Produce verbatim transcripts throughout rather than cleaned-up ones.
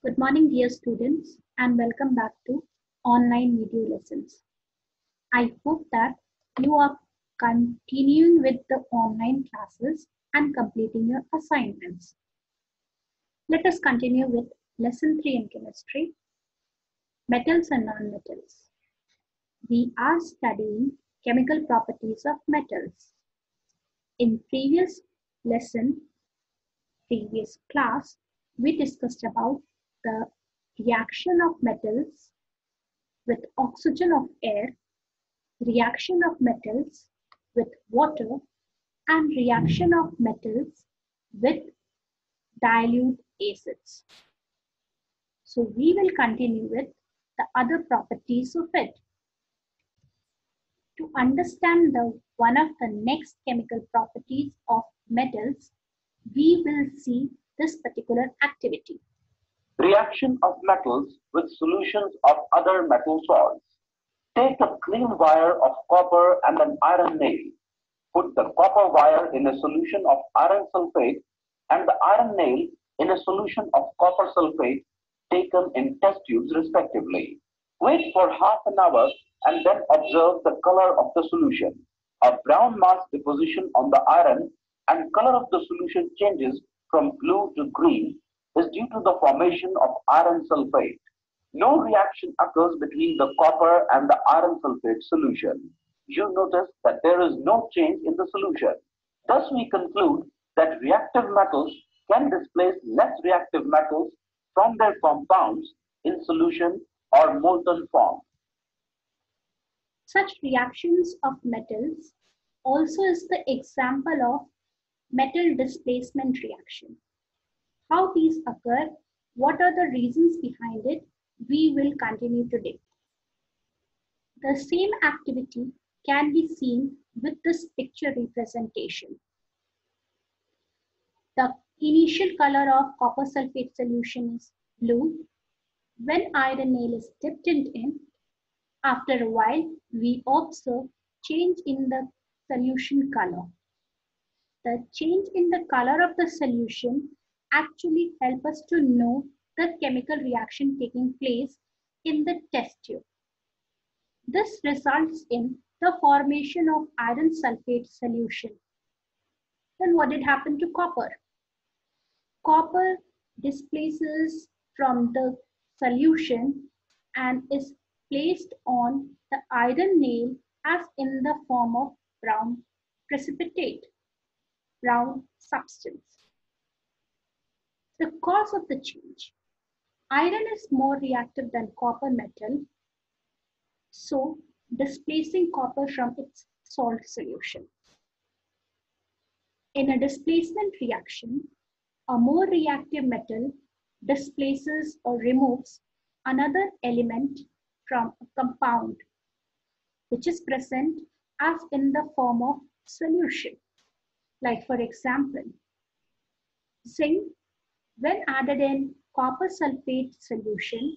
Good morning, dear students, and welcome back to online video lessons. I hope that you are continuing with the online classes and completing your assignments. Let us continue with lesson three in chemistry, metals and nonmetals. We are studying chemical properties of metals. In previous lesson, previous class, we discussed about the reaction of metals with oxygen of air, reaction of metals with water, and reaction of metals with dilute acids. So we will continue with the other properties of it. To understand the one of the next chemical properties of metals, we will see this particular activity. Reaction of metals with solutions of other metal salts. Take a clean wire of copper and an iron nail. Put the copper wire in a solution of iron sulfate and the iron nail in a solution of copper sulfate taken in test tubes respectively. Wait for half an hour and then observe the color of the solution. A brown mass deposition on the iron and color of the solution changes from blue to green is due to the formation of iron sulfate. No reaction occurs between the copper and the iron sulfate solution. You notice that there is no change in the solution. Thus we conclude that reactive metals can displace less reactive metals from their compounds in solution or molten form. Such reactions of metals also is the example of metal displacement reaction. How these occur, what are the reasons behind it, we will continue today. The same activity can be seen with this picture representation. The initial color of copper sulfate solution is blue. When iron nail is dipped in, after a while, we observe change in the solution color. The change in the color of the solution actually help us to know the chemical reaction taking place in the test tube. This results in the formation of iron sulfate solution. Then what did happen to copper? Copper displaces from the solution and is placed on the iron nail as in the form of brown precipitate, brown substance. The cause of the change. Iron is more reactive than copper metal, so displacing copper from its salt solution. In a displacement reaction, a more reactive metal displaces or removes another element from a compound, which is present as in the form of solution. Like for example, zinc, when added in copper sulfate solution,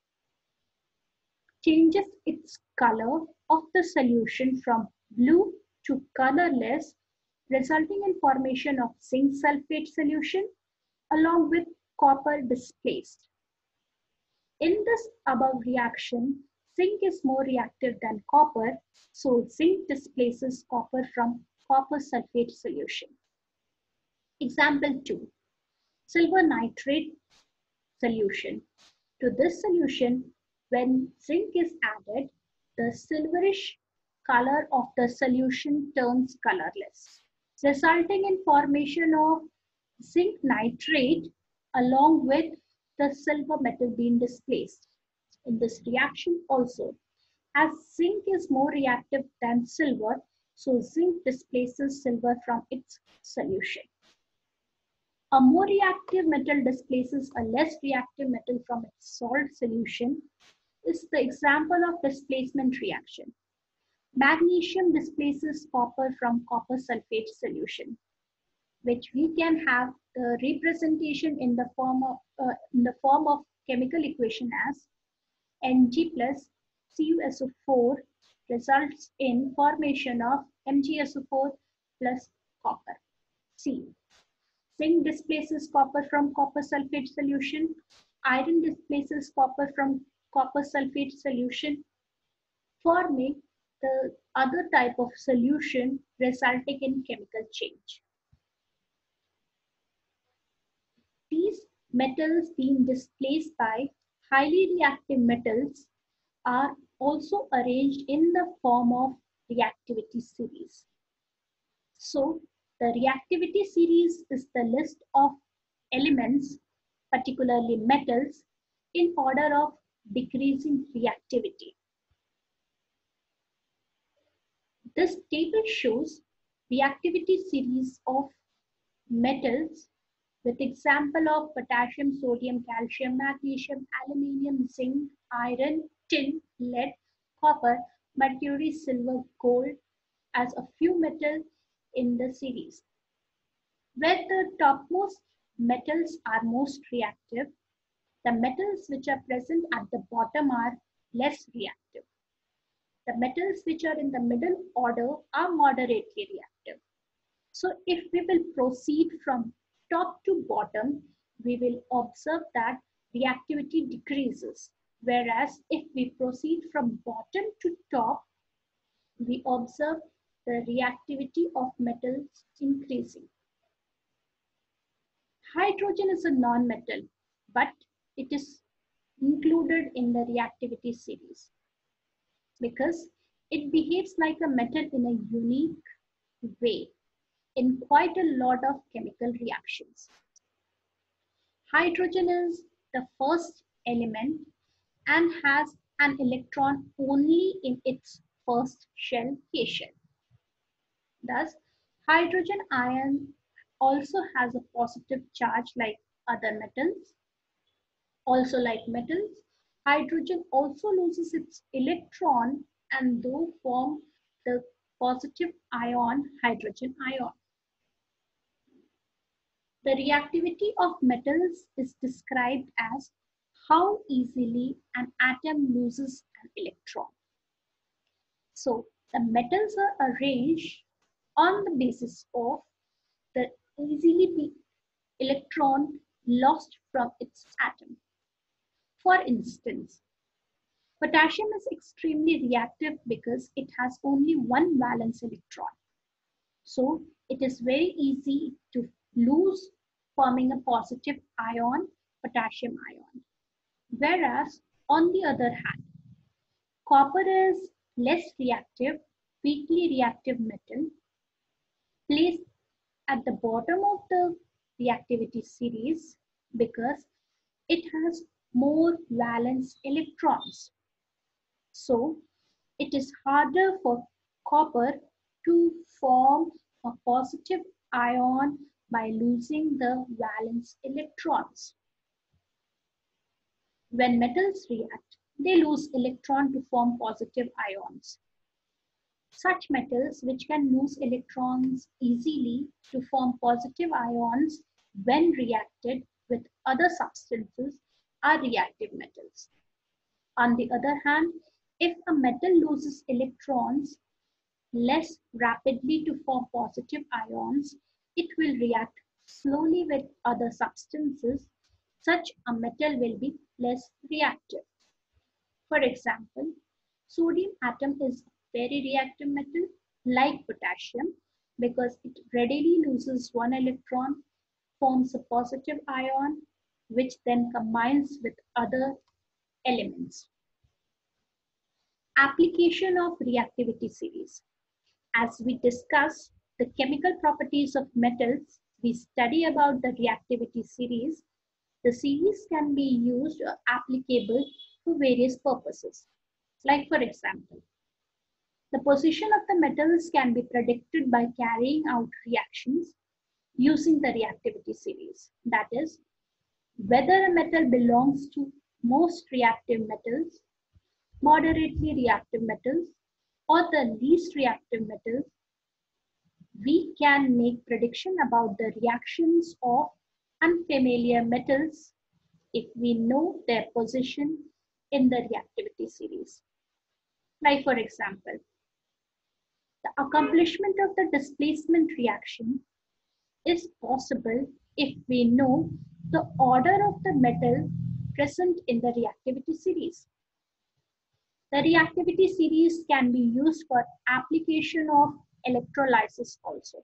changes its color of the solution from blue to colorless, resulting in formation of zinc sulfate solution along with copper displaced. In this above reaction, zinc is more reactive than copper, so zinc displaces copper from copper sulfate solution. Example two. Silver nitrate solution. To this solution, when zinc is added, the silverish color of the solution turns colorless, resulting in formation of zinc nitrate along with the silver metal being displaced. In this reaction also, as zinc is more reactive than silver, so zinc displaces silver from its solution. A more reactive metal displaces a less reactive metal from its salt solution is the example of displacement reaction. Magnesium displaces copper from copper sulfate solution, which we can have the representation in the form of, uh, in the form of chemical equation as Mg plus C u S O four results in formation of M g S O four plus copper, C. Zinc displaces copper from copper sulfate solution. Iron displaces copper from copper sulfate solution, forming the other type of solution resulting in chemical change. These metals being displaced by highly reactive metals are also arranged in the form of reactivity series. So the reactivity series is the list of elements, particularly metals, in order of decreasing reactivity. This table shows reactivity series of metals with example of potassium, sodium, calcium, magnesium, aluminium, zinc, iron, tin, lead, copper, mercury, silver, gold as a few metals in the series. Where the topmost metals are most reactive, the metals which are present at the bottom are less reactive. The metals which are in the middle order are moderately reactive. So if we will proceed from top to bottom, we will observe that reactivity decreases. Whereas if we proceed from bottom to top, we observe the reactivity of metals increasing. Hydrogen is a non-metal, but it is included in the reactivity series because it behaves like a metal in a unique way in quite a lot of chemical reactions. Hydrogen is the first element and has an electron only in its first shell K-shell. Thus, hydrogen ion also has a positive charge like other metals. Also like metals, hydrogen also loses its electron and though form the positive ion hydrogen ion. The reactivity of metals is described as how easily an atom loses an electron. So the metals are arranged on the basis of the easily be electron lost from its atom. For instance, potassium is extremely reactive because it has only one valence electron. So it is very easy to lose, forming a positive ion, potassium ion. Whereas on the other hand, copper is less reactive, weakly reactive metal, placed at the bottom of the reactivity series because it has more valence electrons. So it is harder for copper to form a positive ion by losing the valence electrons. When metals react, they lose electron to form positive ions. Such metals which can lose electrons easily to form positive ions when reacted with other substances are reactive metals. On the other hand, if a metal loses electrons less rapidly to form positive ions, it will react slowly with other substances. Such a metal will be less reactive. For example, sodium atom is a very reactive metal like potassium because it readily loses one electron, forms a positive ion, which then combines with other elements. Application of reactivity series. As we discuss the chemical properties of metals, we study about the reactivity series. The series can be used or applicable to various purposes. Like for example, the position of the metals can be predicted by carrying out reactions using the reactivity series. That is, whether a metal belongs to most reactive metals, moderately reactive metals, or the least reactive metals, we can make prediction about the reactions of unfamiliar metals if we know their position in the reactivity series. Like for example, the accomplishment of the displacement reaction is possible if we know the order of the metal present in the reactivity series. The reactivity series can be used for application of electrolysis also.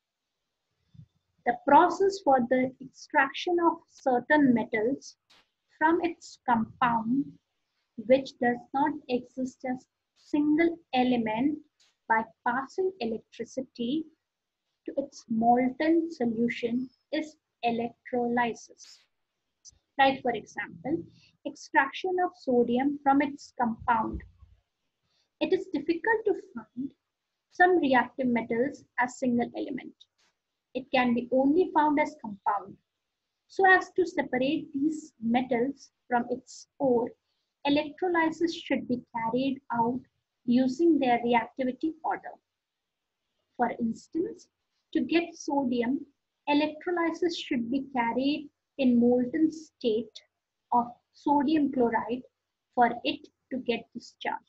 The process for the extraction of certain metals from its compound, which does not exist as single element, by passing electricity to its molten solution, is electrolysis. Like for example, extraction of sodium from its compound. It is difficult to find some reactive metals as single element. It can be only found as compound. So as to separate these metals from its ore, electrolysis should be carried out using their reactivity order. For instance, to get sodium, electrolysis should be carried in molten state of sodium chloride for it to get discharged.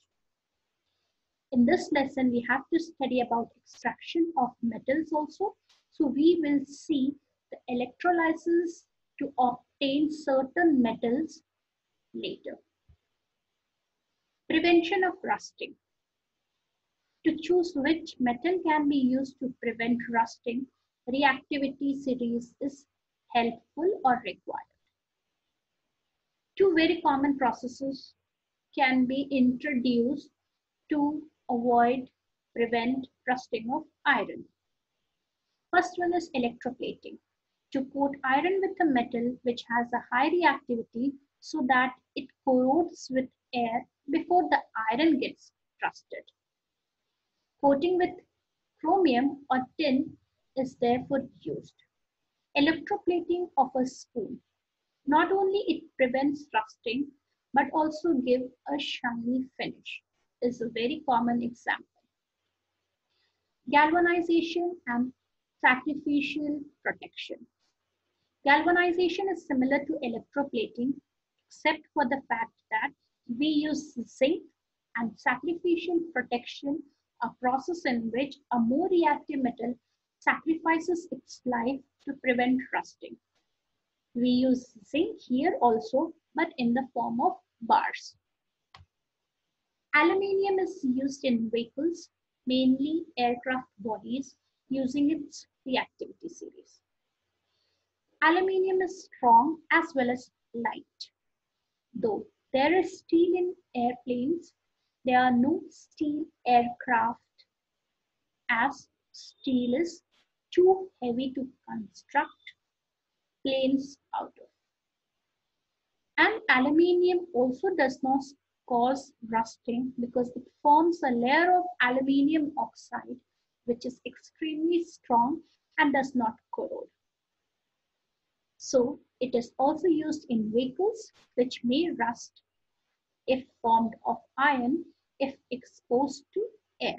In this lesson, we have to study about extraction of metals also. So we will see the electrolysis to obtain certain metals later. Prevention of rusting. To choose which metal can be used to prevent rusting, reactivity series is helpful or required. Two very common processes can be introduced to avoid, prevent rusting of iron. First one is electroplating. To coat iron with a metal which has a high reactivity so that it corrodes with air before the iron gets rusted. Coating with chromium or tin is therefore used. Electroplating of a spoon. Not only it prevents rusting, but also give a shiny finish. Is a very common example. Galvanization and sacrificial protection. Galvanization is similar to electroplating, except for the fact that we use zinc, and sacrificial protection, a process in which a more reactive metal sacrifices its life to prevent rusting. We use zinc here also, but in the form of bars. Aluminium is used in vehicles, mainly aircraft bodies, using its reactivity series. Aluminium is strong as well as light. Though there is steel in airplanes, there are no steel aircraft, as steel is too heavy to construct planes out of. And aluminium also does not cause rusting because it forms a layer of aluminium oxide which is extremely strong and does not corrode. So it is also used in vehicles which may rust if formed of iron if exposed to air.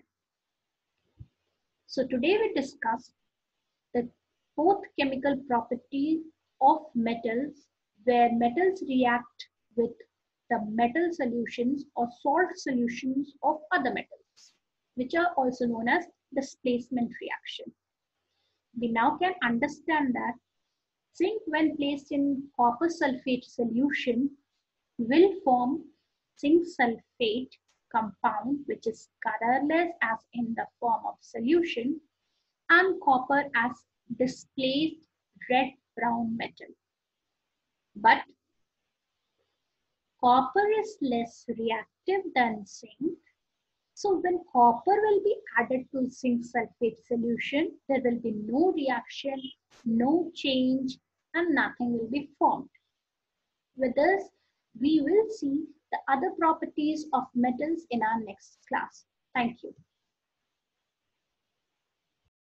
So today we discussed the both chemical properties of metals, where metals react with the metal solutions or salt solutions of other metals, which are also known as displacement reaction. We now can understand that zinc, when placed in copper sulfate solution, will form zinc sulfate compound, which is colorless as in the form of solution, and copper as displaced red-brown metal. But copper is less reactive than zinc. So when copper will be added to zinc sulfate solution, there will be no reaction, no change, and nothing will be formed. With this, we will see the other properties of metals in our next class. Thank you.